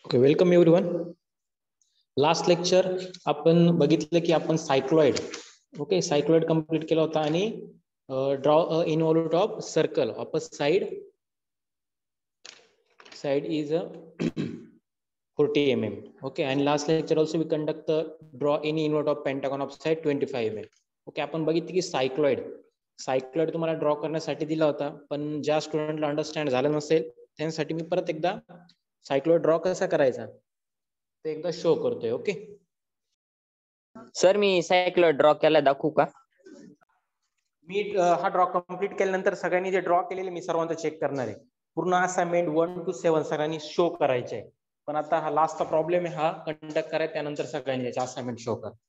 Okay, welcome everyone. Last lecture आपण बघितलं की आपण सायक्लॉइड सायक्लॉइड कंप्लीट केला होता आणि draw a involute of circle of a side is 40 mm. Okay, आणि last lecture also we conduct draw any invert of pentagon of side 25 mm. Okay, आपण बघितलं की सायक्लॉइड तुम्हाला ड्रॉ करण्यासाठी दिला होता, पण ज्या स्टुडंटला अंडरस्टँड झालं नसेल त्यांसाठी मी परत एकदा सायक्लॉइड ड्रॉ कसा करायचा ते एकदा शो करतोय. ओके सर, मी सायक्लॉइड ड्रॉ केला, दाखवू का? मी हा ड्रॉ कंप्लीट केल्यानंतर सगळ्यांनी जे ड्रॉ केलेले मी सर्वांचं चेक करणार आहे. पूर्ण असाइनमेंट 1 to 7 सगळ्यांनी शो करायचे आहे. पण आता हा लास्टचा प्रॉब्लेम आहे, हा कंडक्ट करायचा, त्यानंतर सगळ्यांनी याचे असाइनमेंट शो कर.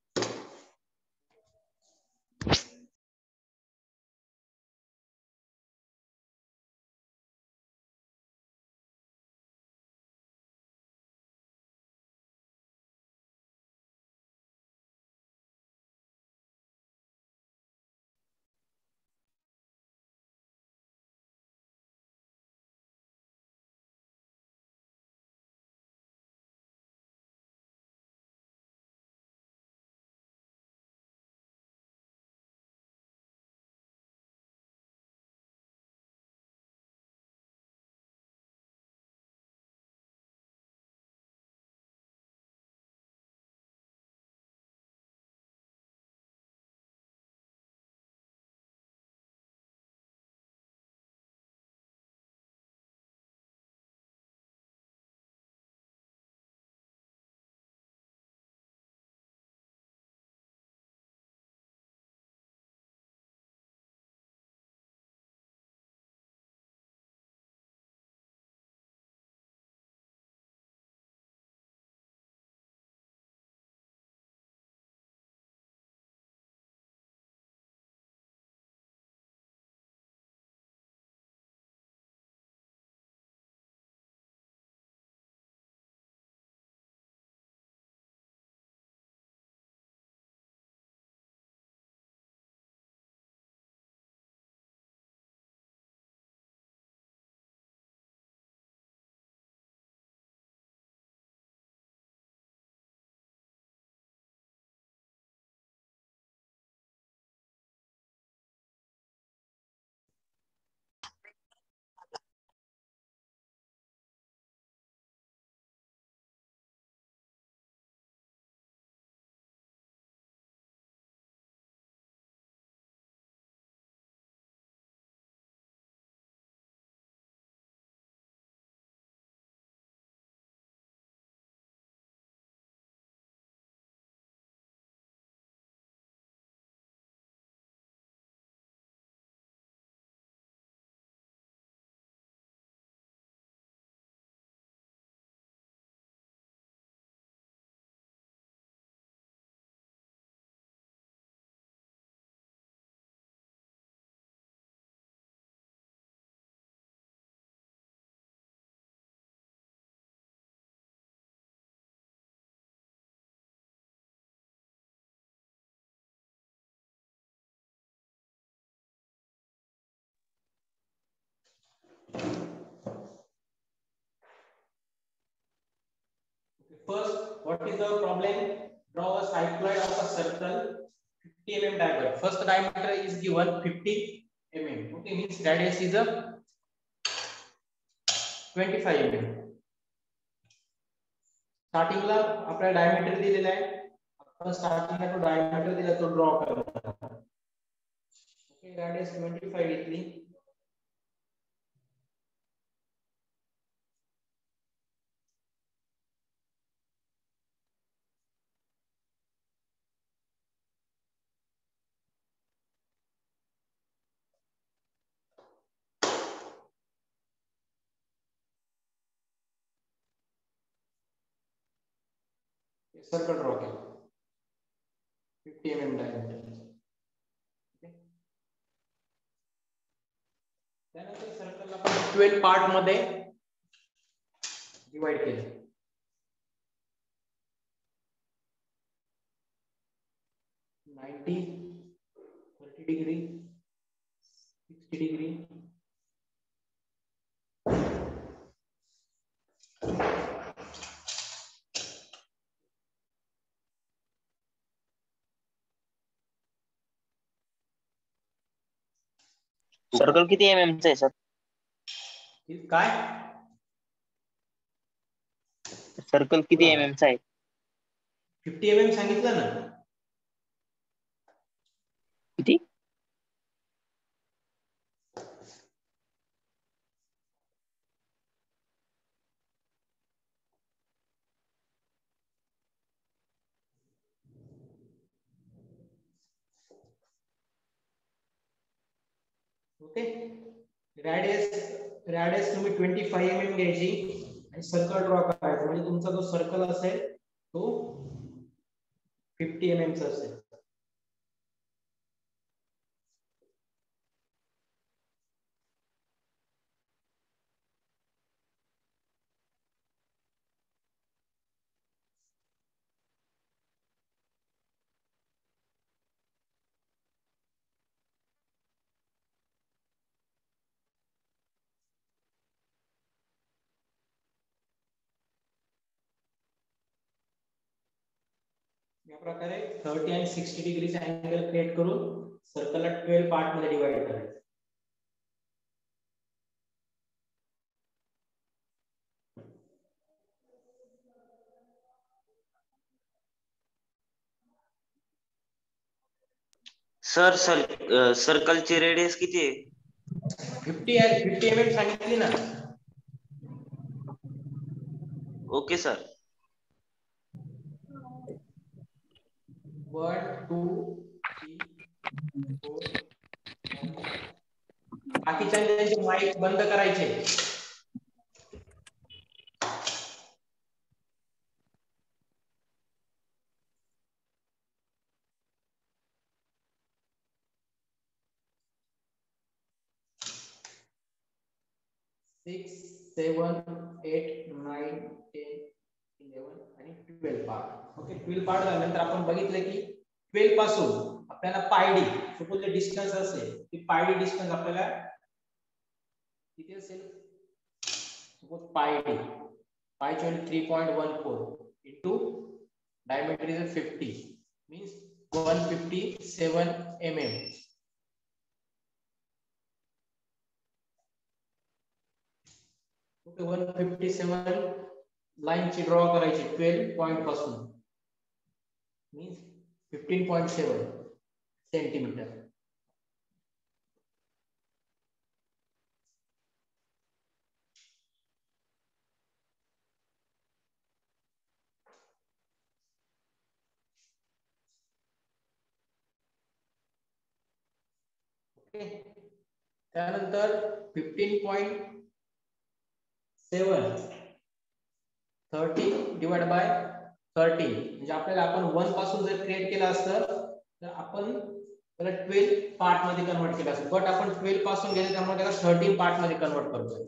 First, what is the problem? Draw a cycloid of a circle 50 mm diameter. First diameter is given 50 mm. Okay, means radius is a 25 mm. स्टार्टिंगला आपला डायमीटर दिलेला आहे, आपण स्टार्टिंगला तो डायमीटर दिला तो ड्रॉ करणार. ओके, radius 25 घेतली. सर्कल ड्रॉ केला 50 mm डायमीटर. त्यानंतर सर्कलला आपण 12 पार्ट मध्ये डिवाइड केले. 90, 30 डिग्री, 60 डिग्री, 45 सर्कल किती mm चा आहे सर? काय सर्कल किती mm चा आहे? 50 mm सांगितलं ना. किती? ओके, रॅडियस तुम्ही 25 mm घ्यायची आणि सर्कल ड्रॉ करायचा, म्हणजे तुमचा जो सर्कल असेल तो 50 mm चा असेल. या प्रकारे 30 आणि 60 डिग्रीचा अँगल क्रिएट करून सर्कलला 12 पार्ट मध्ये डिवाइड करायचं. सर सर्कलची रेडियस किती आहे? 50 mm सांगितली ना. Okay sir. 1 2 3 4 बाकीच्यांचे माईक बंद करायचे. सिक्स 7 8 9 10 11 आणि 12 पार्ट. ओके, 12 पार्ट झाल्यानंतर आपण बघितलं की 12 पासून आपल्याला पायडी, सपोज डिस्टन्स असेल ती पायडी डिस्टन्स आपल्याला किती असेल, सपोज पायडी पायची value 3.14 into diameter is 50 means 157 mm. Okay, 157 लाईनची ड्रॉ करायची 12 पॉइंट पासून मीन्स 15.7 सेंटीमीटर. ओके, त्यानंतर 15.7 30 डिवाइड बाय 30 म्हणजे आपल्याला आपण 1 पासून जर क्रिएट केलं असतं तर आपण त्याला 12 पार्ट मध्ये कन्वर्ट केलं असतं, बट आपण 12 पासून गेले त्यामुळे त्याला 13 पार्ट मध्ये कन्वर्ट करतोय.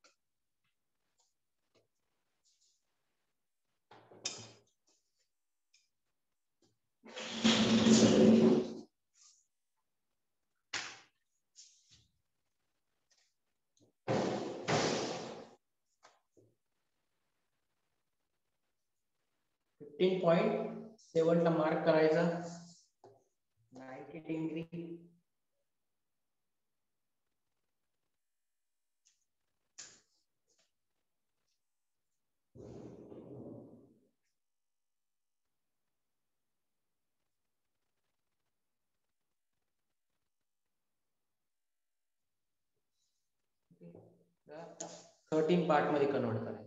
फिफ्टीन पॉइंट 7 ला मार्क करायचा 90 डिग्री. थर्टीन पार्ट मध्ये कन्वर्ट करायचं.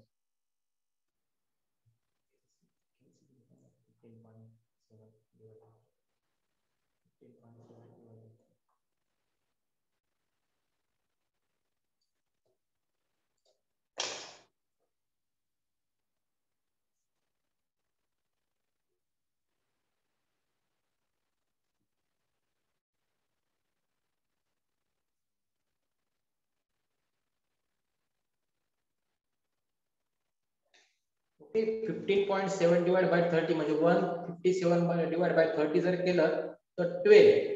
ओके, 15.7 डिवाइड बाय 30 म्हणजे 157 डिवाइड बाय 30 जर केलं तर 12.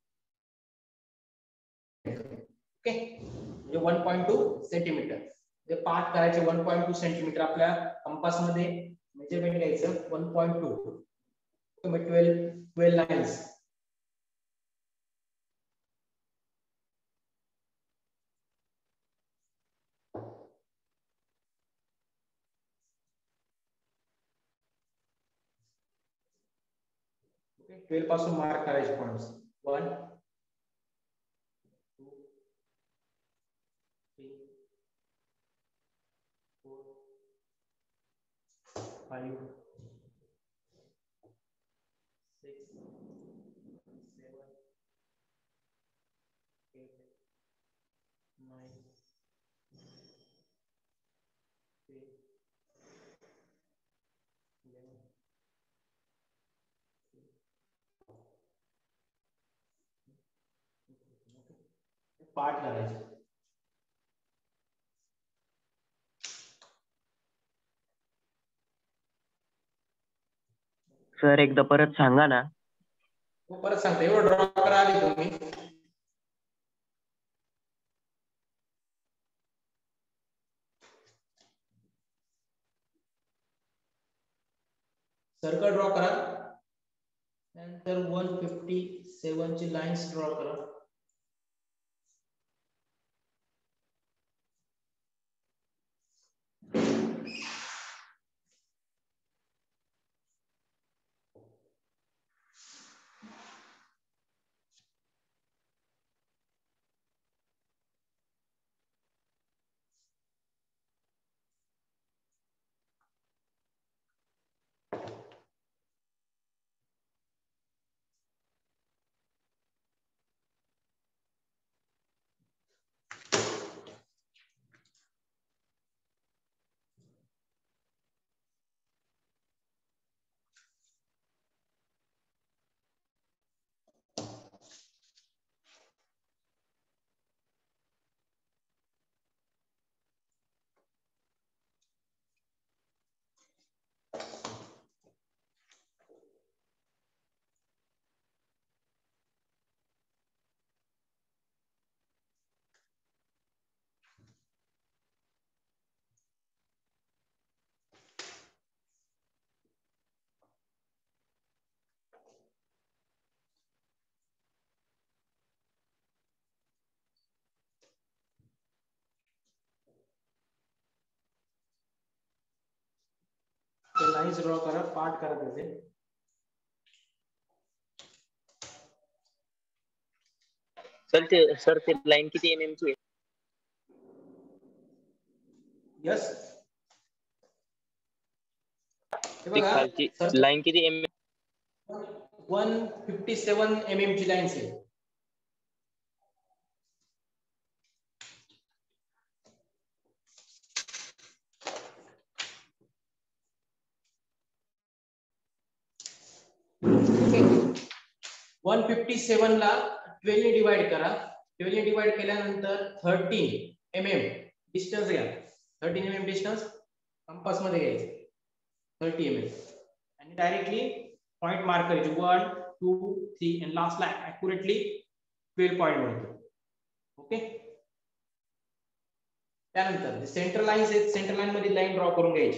ओके, म्हणजे 1.2 सेंटीमीटर. जे पार्ट करायचे 1.2 सेंटीमीटर आपल्या कंपास मध्ये मेजरमेंट घ्यायचं 1.2. मग 12 लाईन्स. 12 पासून मार्क करायचे पॉइंट्स 1 2 3 4 5 6 7 8 9 10 11 पाठ करायचे. सर एकदा परत सांगा ना. परत सांगते, एवढं ड्रॉ करा आधी तुम्ही. सर्कल ड्रॉ करा, त्यानंतर 157 ची लाईन्स ड्रॉ करा. लाईन्स ड्रॉ करा, पार्ट करा त्याचे. सर ते लाईन किती एमएम ची आहे? यस, हे ती बघा खालची सर, लाईन किती एमएम? 157 mm ची लाईन्स आहे. ओके, 157 ला 12 ने डिवाइड करा. 12 ने डिवाइड केल्यानंतर 13 mm डिस्टन्स घ्या. 13 mm डिस्टन्स कंपास मध्ये घ्यायचं, 30 mm, आणि डायरेक्टली पॉइंट मार्क करायचे 1 2 3 आणि लास्टला ऍक्युरेटली 12 पॉइंट मिळतो. ओके, त्यानंतर सेंटर लाईन्स आहेत, सेंटर लाईन मध्ये लाईन ड्रॉ करून घ्यायची.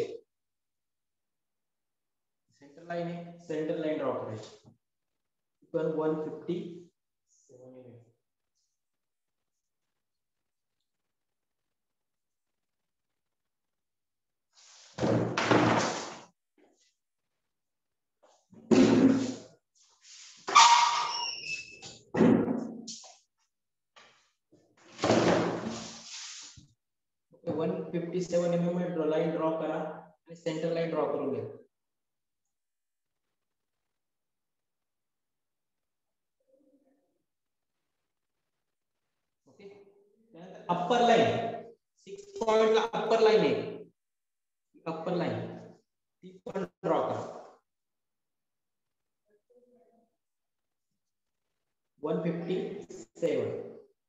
सेंटर लाईन आहे, सेंटर लाईन ड्रॉ करायची. 157 mm. Okay, 157 mm line draw करा आणि सेंटर लाईन ड्रॉ करून घ्या. ओके, त्यानंतर अप्पर लाईन 6 पॉइंट ला अप्पर लाईन आहे, अप्पर लाईन ती पण ड्रॉ करा. 157.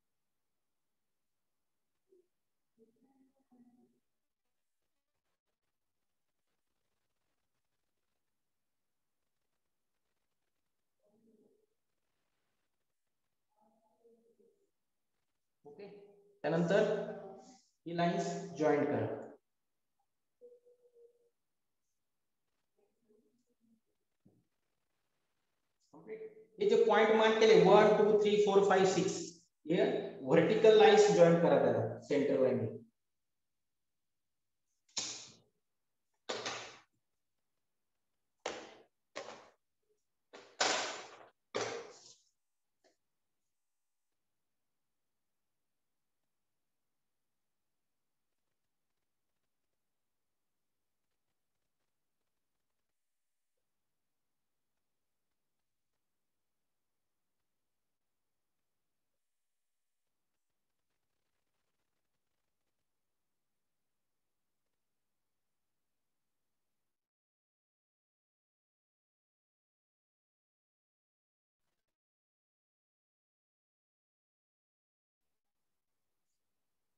ओके, त्यानंतर ही लाईन्स जॉईंट करा. हे जे पॉइंट मार्क केले 1 2 3 4 5 6, हे व्हर्टिकल लाईन्स जॉईंट करा त्याला centre line.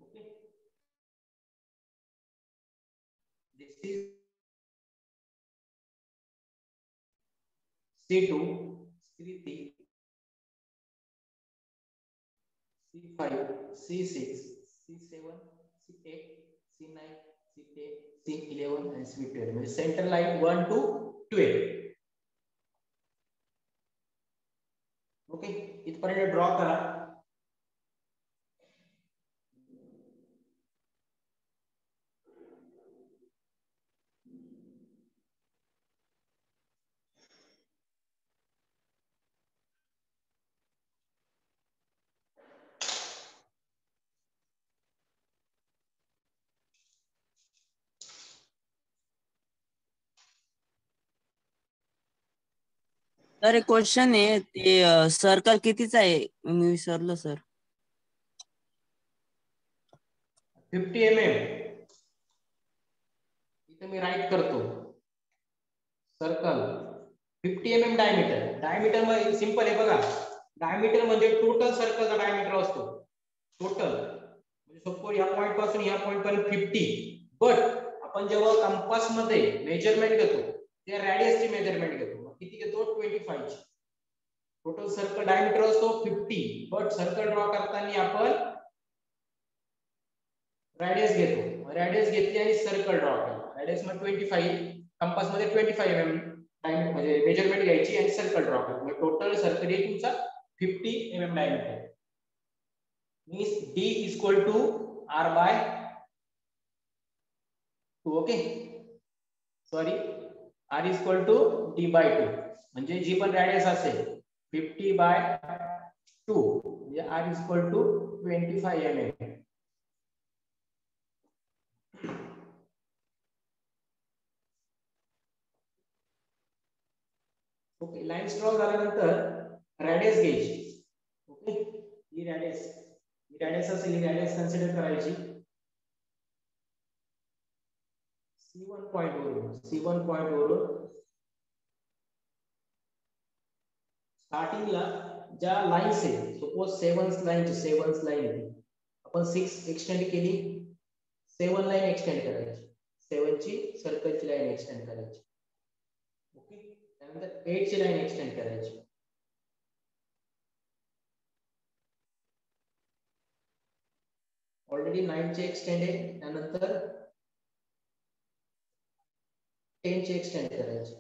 Okay. This is C2, C3, C5, C6, C7, C8, C9, C10, C11 and C12. म्हणजे center line 1 to 12. ओके, इथपर्यंत ड्रॉ करा. सर एक क्वेश्चन आहे ते सर्कल कितीचा आहे मी विसरलो सर. 50 mm. इथे मी राईट करतो. Circle 50 mm diameter. डायमीटर मध्ये सिंपल आहे बघा. डायमीटर म्हणजे टोटल सर्कलचा डायमीटर असतो. टोटल म्हणजे सपोज या पॉइंट पासून या पॉइंट पर्यंत 50. बट आपण जेव्हा कंपास मध्ये मेजरमेंट घेतो त्या रेडियसची मेजरमेंट घेतो. किती घेतो? 25 ची. टोटल सर्कल डायमीटर असतो 50. बट सर्कल ड्रॉ करताना आपण रेडियस घेतो. रेडियस घेतली आणि सर्कल ड्रॉ केला. रेडियस मध्ये 25, कंपास मध्ये 25 mm डायमीटर म्हणजे मेजरमेंट घ्यायची आणि सर्कल ड्रॉ करायचं. म्हणजे टोटल सर्कल हे तुमचा 50 mm diameter. Means D equal to R by 2. Okay, sorry, R equal to D by 2. म्हणजे जी पण रेडियस असेल 50 बाय 2 म्हणजे R equal to 25 mm. Okay, line draw झाल्यानंतर रेडियस घ्यायची. ओके, ही रेडियस असेल, ही रेडियस कन्सिडर करायची. C1 पॉइंट वरून स्टार्टिंगला ज्या लाईन्स आहेत, सपोज 7 लाईन आपण 6 एक्सटेंड केली, 7 लाईन एक्सटेंड करायची, 7 ची सर्कलची लाईन एक्सटेंड करायची. ओके, त्यानंतर 8 ची लाईन एक्सटेंड करायची. ऑलरेडी 9 ची एक्सटेंड आहे, त्यानंतर 10 ची एक्सटेंड करायची.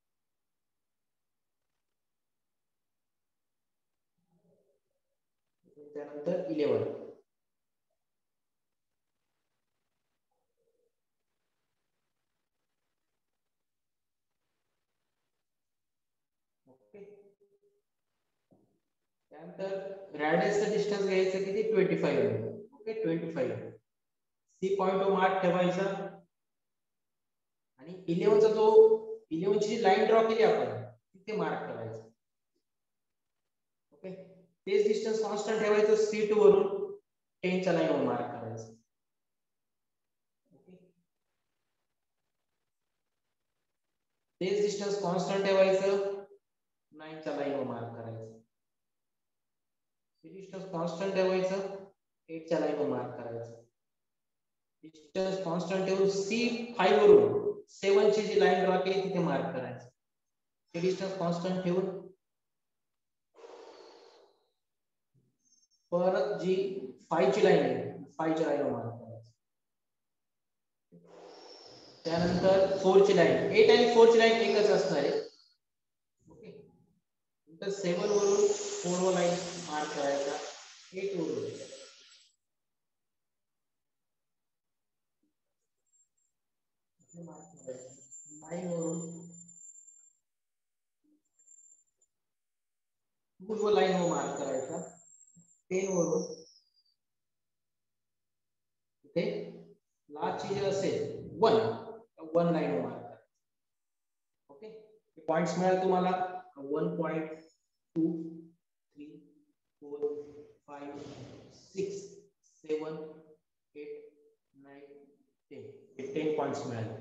त्यानंतर 11. ओके, त्यानंतर रेडियसचं डिस्टन्स घ्यायचं किती? 25 mm. Okay, 25. C point mark ठेवायचा आणि 11 चा जो 11 ची लाईन ड्रॉ केली आपण तिथे मार्क करायचं. ओके, तेच डिस्टन्स कॉन्स्टंट ठेवायचं. C2 वरून 10 च्या लाईनवर मार्क करायचं. ओके, तेच डिस्टन्स कॉन्स्टंट ठेवायचं. 9 च्या लाईनवर मार्क करायचं. डिस्टन्स कॉन्स्टंट ठेवायचं. 8 च्या लाईनवर मार्क करायचं. डिस्टन्स कॉन्स्टंट ठेवून C5 वरून 7 ची जी लाईन ड्रॉ केली तिथे मार्क करायचं. ते डिस्टन्स कॉन्स्टंट ठेवून परत जी 5 ची लाईन आहे 5 च्या लाईनवर मार्क करायचं. त्यानंतर 4 ची लाईन, 8 आणि 4 ची लाईन एकच असणार आहे. ओके, नंतर 7 वरून 4 वर लाईन मार्क करायचा. 8 वरून 9 वरून 2 वर लाईन मार्क करायचा. 10 वरून इथे लास्ट ची जे असेल 1 लाईन मार्क करायचा. ओके, पॉइंट्स मिळाले तुम्हाला 1.2 3 4 5 6 7 8 9 10. 10 पॉइंट्स मिळाले.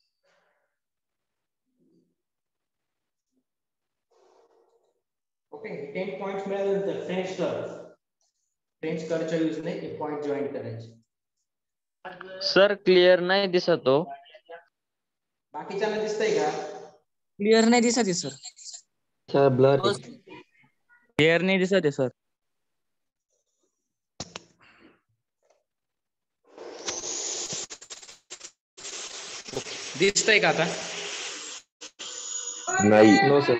ओके, 10 पॉइंट्स मिळाल्यानंतर फ्रेंच कर्वच्या युजने एक पॉइंट जॉईन करायचे. सर क्लिअर नाही दिसत हो. बाकीच्यांना दिसतंय का? क्लिअर नाही दिसत आहे सर. ब्लर हो, आहे. क्लिअर नाही दिसत आहे सर. दिसतंय का आता? नाही. No sir.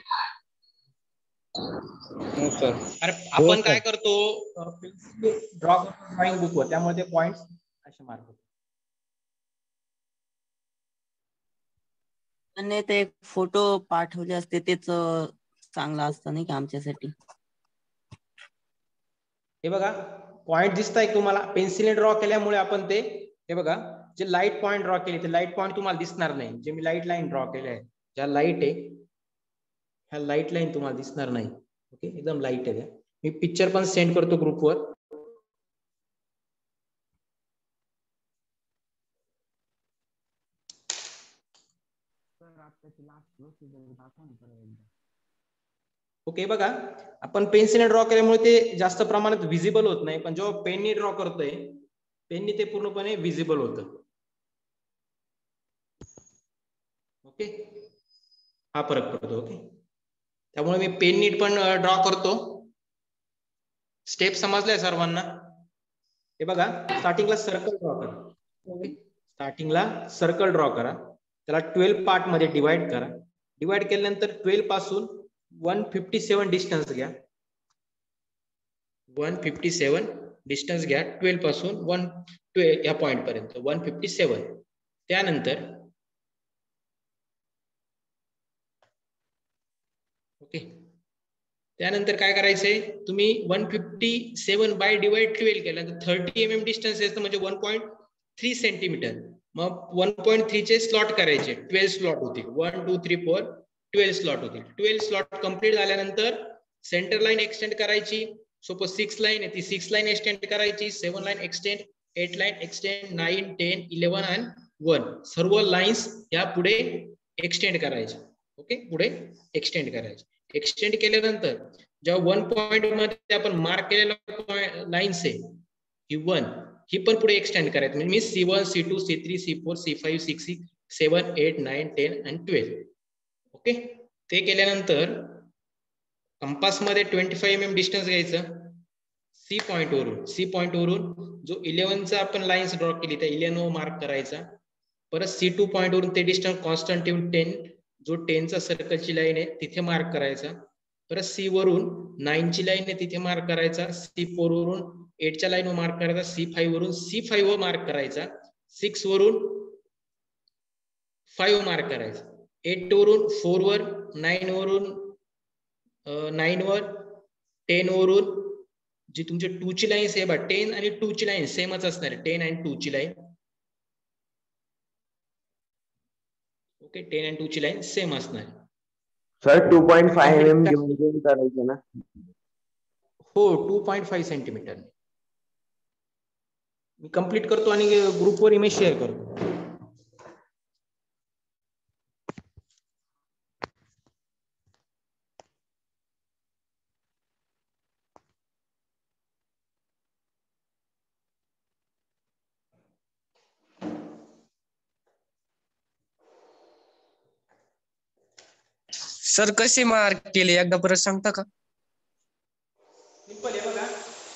अरे आपण काय करतो, ड्रॉ करतो ड्रॉइंग बुकवर, त्यामुळे ते पॉइंट्स असे मार्क होतात. आणि ते फोटो पाठवले असते तेच चांगलं असतं नाही का आमच्यासाठी. हे बघा पॉइंट दिसताय तुम्हाला, पेन्सिलने ड्रॉ केल्यामुळे आपण ते, हे बघा जे लाईट पॉइंट ड्रॉ केले ते लाईट पॉइंट तुम्हाला दिसणार नाही. जे मी लाईट लाईन ड्रॉ केले आहे, ज्या लाईट आहे ह्या लाईट लाईन तुम्हाला दिसणार नाही. ओके, एकदम लाईट आहे त्या. मी पिक्चर पण सेंड करतो ग्रुपवर. ओके, बघा आपण पेन्सिलने ड्रॉ केल्यामुळे ते जास्त प्रमाणात विजिबल होत नाही, पण जेव्हा पेनने ड्रॉ करतोय पेनने ते पूर्णपणे विजिबल होतं. ओके, हा फरक पडतो. ओके, त्यामुळे मी पेनने पण ड्रॉ करतो. स्टेप समजलाय सर्वांना? हे बघा स्टार्टिंगला सर्कल ड्रॉ करा. ओके, स्टार्टिंगला सर्कल ड्रॉ करा, त्याला 12 पार्ट मध्ये डिवाइड करा. डिवाइड केल्यानंतर 12 पासून 157 डिस्टन्स घ्या. 157 डिस्टन्स घ्या 12 पासून 12 या पॉइंट पर्यंत 157. त्यानंतर ओके, त्यानंतर काय करायचंय, तुम्ही 157 बाय डिवाइड 12 केलं तर 30 mm डिस्टन्स येतं, म्हणजे 1.3 सेंटीमीटर. मग 1.3 चे स्लॉट करायचे, 12 स्लॉट होतील. 1 2 3 4 12 स्लॉट होतील. 12 स्लॉट कंप्लीट झाल्यानंतर सेंटर लाईन एक्सटेंड करायची. सपोज 6 लाईन आहे, ती 6 लाईन एक्सटेंड करायची. 7 लाईन एक्सटेंड, 8 लाईन एक्सटेंड, 9 10 11 आणि 1 सर्व लाईन्स या पुढे एक्सटेंड करायचे. ओके, पुढे एक्सटेंड करायचे. एक्सटेंड केल्यानंतर जेव्हा 1 पॉइंट मध्ये आपण मार्क केलेला लाईन्स आहे ही 1, ही पण पुढे एक्सटेंड करायची. म्हणजे मी C1 C2 C3 C4 C5 C6 7 8 9 10 आणि 12. ओके, ते केल्यानंतर कंपास मध्ये 25 mm डिस्टन्स घ्यायचं. सी पॉइंट वरून जो 11चा आपण लाईन्स ड्रॉ केली त्या 11 मार्क करायचा. परत C2 पॉइंट वरून ते डिस्टन्स कॉन्स्टंट ठेवून 10, जो 10चा सर्कलची लाईन आहे तिथे मार्क करायचा. परत C वरून 9 ची लाईन आहे तिथे मार्क करायचा. C4 वरून 8च्या लाईनवर मार्क करायचा. C5 वरून C5 वर मार्क करायचा. 6 वरून 5 मार्क करायचा. 8 वरून 4 वर, 9 वरून 9 वर, 10 वरून जी तुमची 2 ची लाईन आहे बा, 10 आणि 2 ची लाईन सेमच असणार आहे. 10 आणि 2 ची लाईन. ओके, 10 आणि 2 ची लाईन सेम असणार आहे. सर 2.5 mm घेऊन करायचं ना? हो, 2.5 सेंटीमीटर. मी कंप्लीट करतो आणि ग्रुपवर इमेज शेअर करतो. सर कसे मार्क केले एकदा परत सांगता का? सिंपल आहे बघा.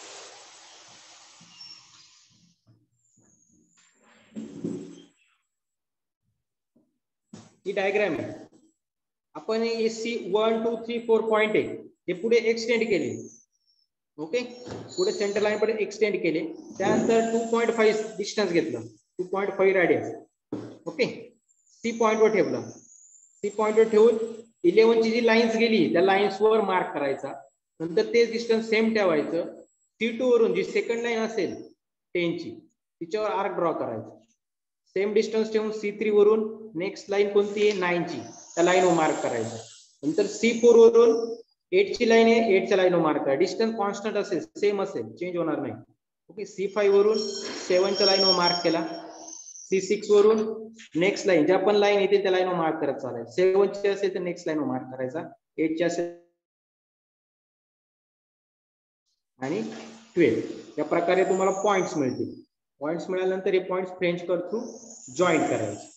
ही डायग्राम आहे. आपण AC 1 2 3 4 पॉइंट आहे हे पुढे एक्सटेंड केले. ओके, पुढे सेंटर लाईन पर्यंत एक्सटेंड केले. त्यानंतर 2.5 डिस्टन्स घेतलं, 2.5 रेडियस. ओके, C पॉइंट वर ठेवलं. C पॉइंट वर ठेवून 11 ची जी लाईन्स गेली त्या लाईन्स वर मार्क करायचा. नंतर तेच डिस्टन्स सेम ठेवायचं. C2 वरून जी सेकंड लाईन असेल 10 ची तिच्यावर आर्क ड्रॉ करायचा. सेम डिस्टन्स ठेवून C3 वरून नेक्स्ट लाईन कोणती आहे 9 ची, त्या लाईनवर मार्क करायचं. नंतर C4 वरून 8 ची लाईन आहे, 8 च्या लाईनवर मार्क करायचं. डिस्टन्स कॉन्स्टंट असेल, सेम असेल, चेंज होणार नाही. ओके, C5 वरून 7 च्या लाईनवर मार्क केला. C6 वरून नेक्स्ट लाईन ज्या पण लाईन येते त्या लाईनवर मार्क करत चालायचं. 7 ची असेल तर नेक्स्ट लाईनवर मार्क करायचा. 8 ची असेल आणि 12. या प्रकारे तुम्हाला पॉइंट्स मिळतील. पॉइंट्स मिळाल्यानंतर हे points French curve through joint करायचे.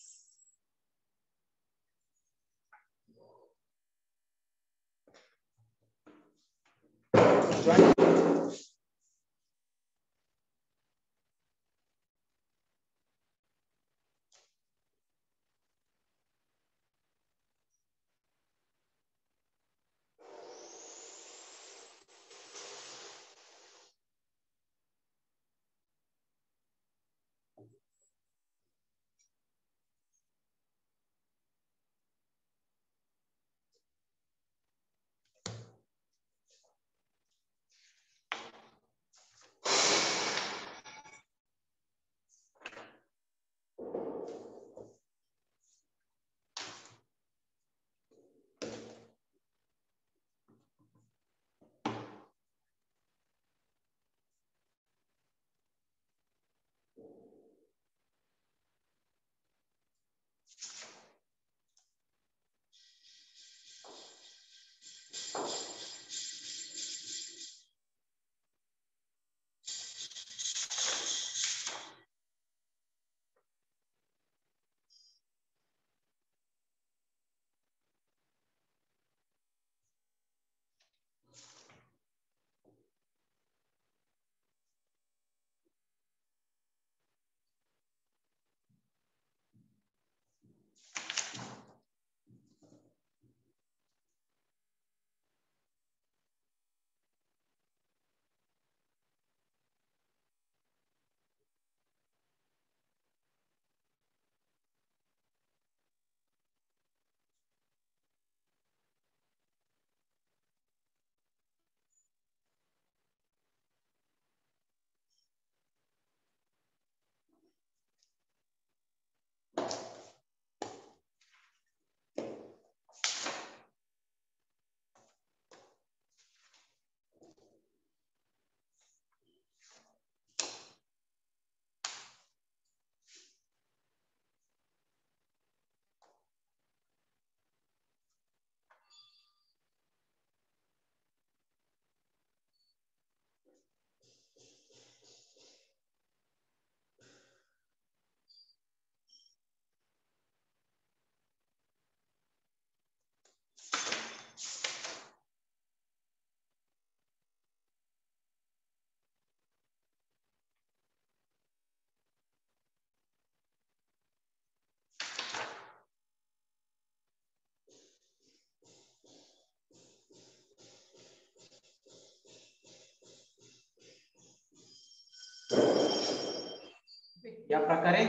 या प्रकारे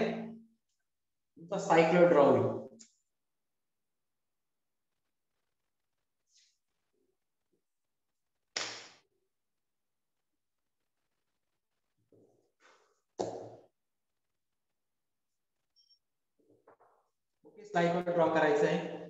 तुमचा सायक्लॉइड ड्रॉ होईल. ओके, सायक्लॉइड ड्रॉ करायचं आहे.